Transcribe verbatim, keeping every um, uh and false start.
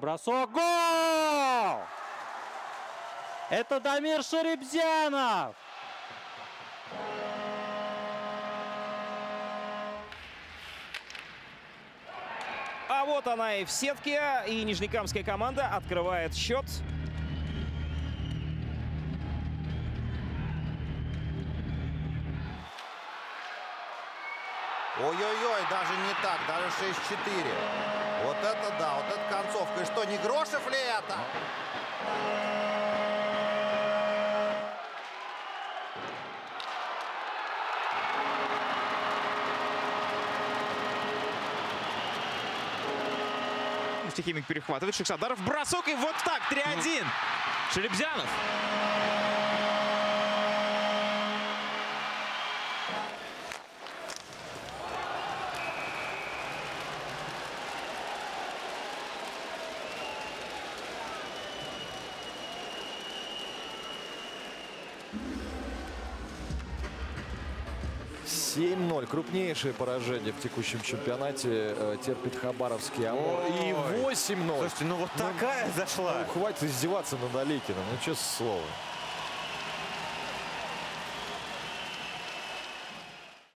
Бросок. Гол! Это Дамир Шарибзянов. А вот она и в сетке, и нижнекамская команда открывает счет. Ой-ой-ой, даже не так, даже шесть-четыре. Вот это да, вот это концовка. И что, не Грошев ли это? Нефтехимик перехватывает, Шахсадаров, бросок, и вот так, три один. Шарибзянов. семь ноль. Крупнейшее поражение в текущем чемпионате э, терпит Хабаровский Амур. И восемь ноль. Слушайте, ну вот такая ну, зашла. Ну, хватит издеваться над Аликиным. Ну, честное слово.